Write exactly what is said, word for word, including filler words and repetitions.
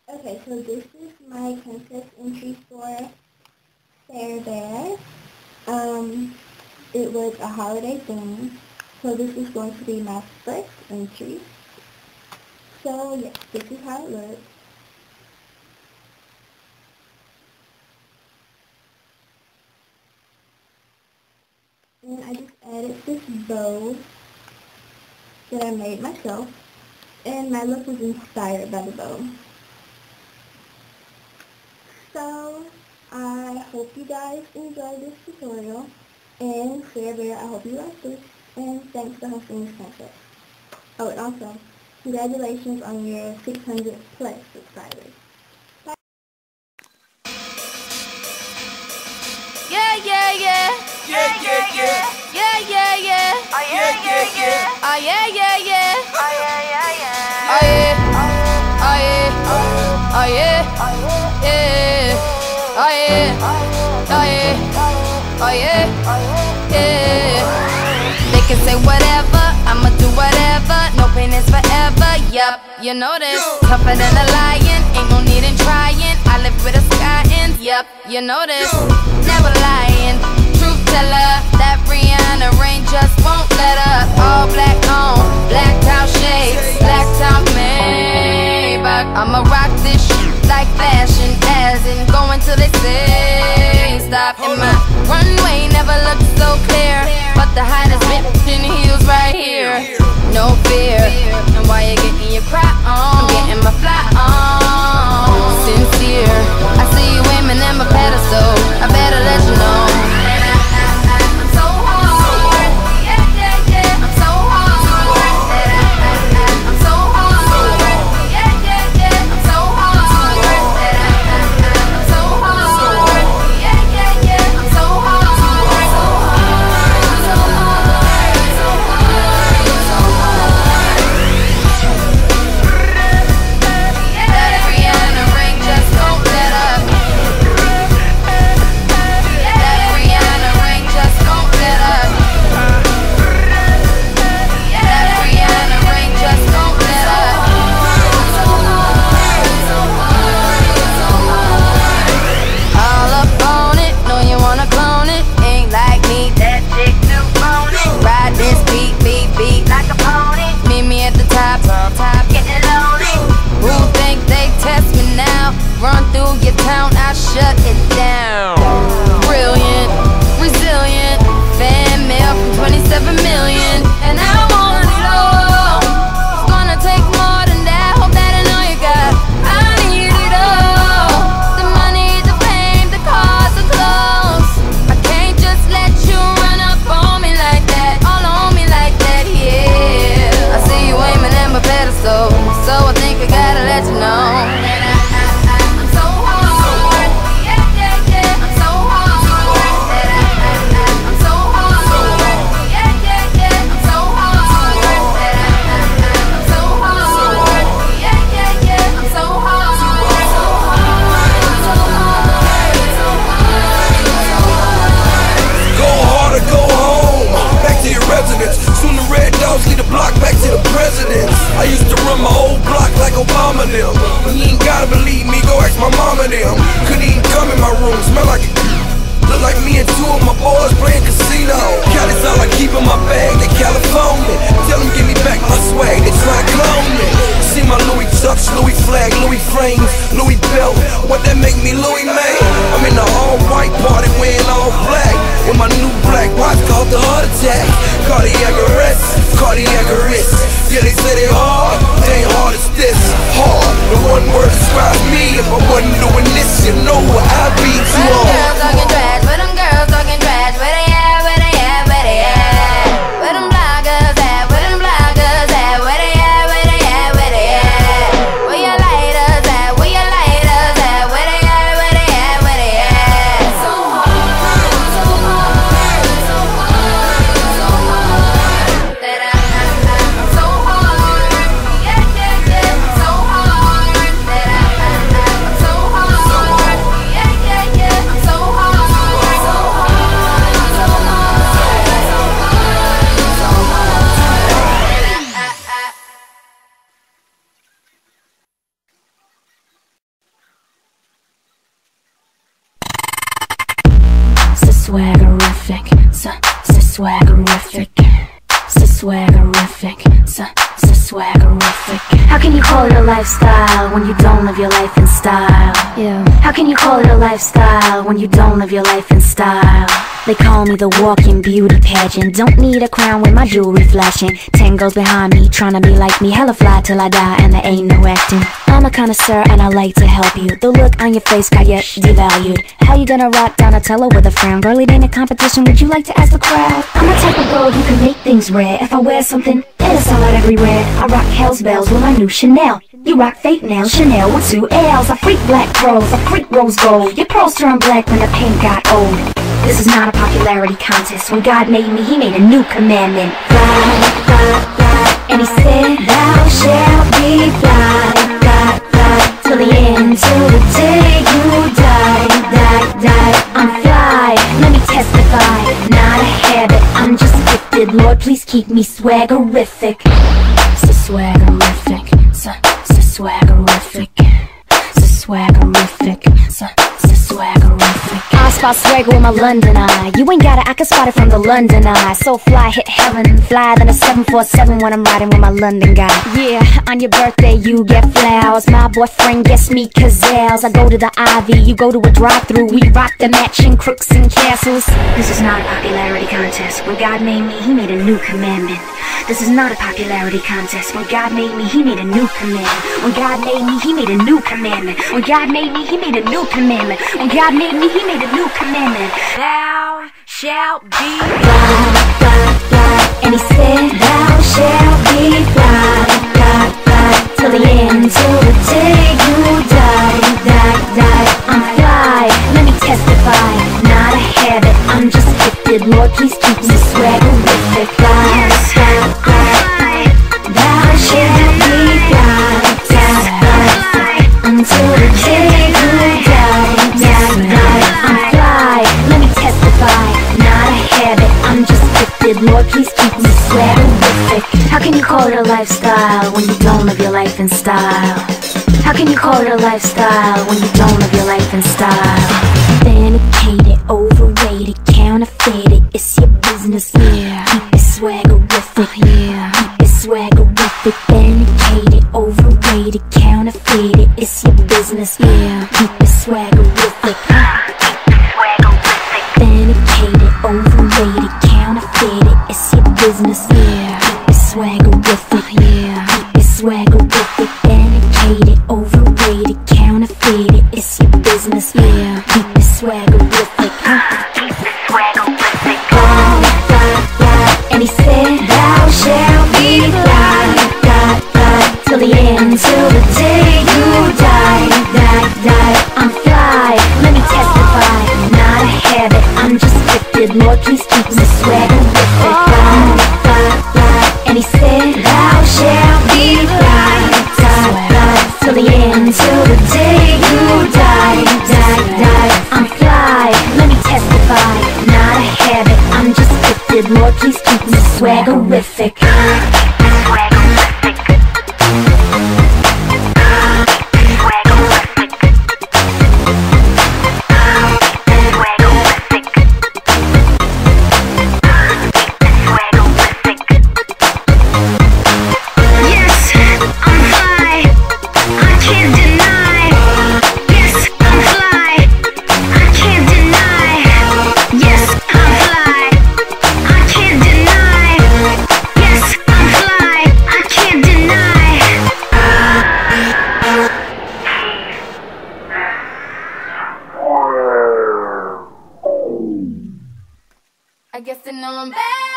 Okay, so this is my contest entry for Sareebear. Um, it was a holiday theme, so this is going to be my first entry. So yeah, this is how it looks. And I just added this bow that I made myself, and my look was inspired by the bow. So, I hope you guys enjoyed this tutorial, and Sareebear, I hope you like this, and thanks for hosting this contest. Oh, and also, congratulations on your six hundred plus subscribers. Bye. Yeah, yeah, yeah. Yeah, yeah, yeah. Yeah, yeah, yeah. Oh, yeah, yeah, yeah. Oh, yeah, yeah, yeah. Oh, yeah, yeah, yeah. Oh, yeah. Oh, yeah. Oh, yeah. Yeah. Oh, yeah. Oh, yeah. Oh, yeah. Yeah. They can say whatever, I'ma do whatever. No pain is forever, yup, you know this. Tougher than a lion, ain't no need in trying. I live with a sky ends, yup, you know this. Never lying, truth teller. That Rihanna rain just won't let up. All black on, blacked out shades, blacked out Maybach. I'ma rock this shit like fashion, as in going till they say stop. And my runway never looked so clear, but the hottest bitch in heels right here. No fear, and while you're getting your cry on, I'm getting my fly on. Sincere, I see you aiming at my pedestal, I better let you know. I'm so hard, yeah, yeah, yeah. I'm so hard, I'm so hard, yeah, yeah, yeah. I'm so hard, I'm so hard, yeah, yeah, yeah. I'm so hard, so hard, so hard, so hard, so hard. That Rihanna ring just won't let up. That Rihanna ring just won't let up. That Rihanna ring just won't let up. So hard, so hard, so hard. All up on it, know you wanna clone it. Ain't like me, that chick too phony. Ride this beat, beat, beat like a pony. Meet me at the top, top, top, getting lonely. Who think they test me now? Run through your town, I shut it down. Brilliant, resilient, fan mail from twenty-seven million, and I want it all. It's gonna take more than that. Hope that I know you got. I need it all. The money, the fame, the cars, the clothes. I can't just let you run up on me like that, all on me like that, yeah. I see you aiming at my pedestal, so I think I gotta let you know. I'm so hard, yeah, yeah, yeah. I'm so hard, I'm so hard, yeah, yeah, yeah. I'm so hard, I'm so hard, yeah, yeah, yeah. I'm so hard, so hard, so hard, so hard. Go hard or go home, back to your residence. Soon the red dogs lead the block back to the presidents. I used to run my whole block like Obama them. You ain't gotta believe me, go ask my mama them. Couldn't even come in my room, smell like a look like me and two of my boys playing casino. Cali's all I keep in my bag, they California. Tell them give me back my swag, they try to clone me. See my Louis Chucks, Louis flag, Louis frames, Louis belt. What that make me Louis man? I'm in the all-white party wearing all black, with my new black watch called the heart attack. Cardiac arrest, cardiac arrest. Yeah, they say they hard, they ain't hard as this. Hard, the one word describes me. If I wasn't doing this, you know what I'd be too Where them hard. girls talking trash, where them girls talking trash, where they at, where they at, where they at? Where them bloggers at, where them bloggers at, where they at, where they at, where they at? Where your lighters at, where your lighters at, where they at, where they at, where they at? So hard, so hard, so hard, so hard. That I, I, I'm so hard, yeah, yeah, yeah. I'm so hard, that I, I, I'm so hard, yeah, yeah, yeah. I'm so hard. swaggerific, so, so swaggerific. How can you call it a lifestyle when you don't live your life in style? Yeah. How can you call it a lifestyle when you don't live your life in style? They call me the walking beauty pageant. Don't need a crown with my jewelry flashing. Ten girls behind me trying to be like me. Hella fly till I die and there ain't no acting. I'm a connoisseur and I like to help you. The look on your face got yet devalued. How you gonna rock Donatello with a frown? Girl, it ain't a competition, would you like to ask the crowd? I'm the type of girl who can make things rare. If I wear something, it'll sell out everywhere. I rock Hell's Bells with my new Chanel. You rock fake nails, Chanel with two L's. I freak black pearls, I freak rose gold. Your pearls turn black when the paint got old. This is not a popularity contest. When God made me, He made a new commandment. Fly, fly, fly. And He said, thou shalt be fly, fly, fly. Till the end, till the day you die, die, die. I'm fly, let me testify. Not a habit, I'm just gifted. Lord, please keep me swaggerific. So swaggerific, so, so swaggerific, so swaggerific, so, so swaggerific. I spot swagger with my London eye. You ain't got it, I can spot it from the London eye. So fly, hit heaven, fly than a seven four seven when I'm riding with my London guy. Yeah, on your birthday you get flowers. My boyfriend gets me gazelles. I go to the Ivy, you go to a drive-thru. We rock the matching crooks and castles. This is not a popularity contest. When God made me, He made a new commandment. This is not a popularity contest. When God made me, He made a new commandment. When God made me, He made a new commandment. When God made me, He made a new commandment. When God made me, He made a new commandment. Thou shalt be fly, fly, fly. And He said, thou shalt be fly, fly, fly. Till the end, till the day you die, die, die. I'm fly, let me testify. Not a habit, I'm just gifted. Lord, please keep me swaggerific. Fly, fly, fly. Thou shalt be fly, fly, fly. Until the day you die, die, die. I'm fly, let me testify. Not a habit, I'm just gifted. Lord, please keep me swaggerific. How can you call it a lifestyle when you don't live your life in style? How can you call it a lifestyle when you don't live your life in style? Authenticated, overrated, counterfeited, it's your business. Yeah. Keep it swaggerific. Yeah. Keep it swaggerific. Authenticated, overrated, counterfeited, it's your business. Yeah. Keep it swaggerific. Authenticated, overrated, counterfeited, it's your business. Yeah. Keep it swaggerific. Yeah. Keep it swaggerific. Authenticated, overrated, counterfeited, it's your business. Yeah. Keep it swaggerific. Keep it swaggerific. Fly, fly, fly. And He said, thou shalt be fly, fly, fly. Till the end, till the day you die, die, die. I'm fly, let me testify. Not a habit, I'm just gifted. Lord, please keep me swaggerific. Fly, fly, fly. And He said, thou shalt be fly, fly, fly. Till the end, till the day you die, die, die. I'm fly, let me testify. Not a habit, I'm just gifted. Lord, please keep me swaggerific. I guess I know I'm bad.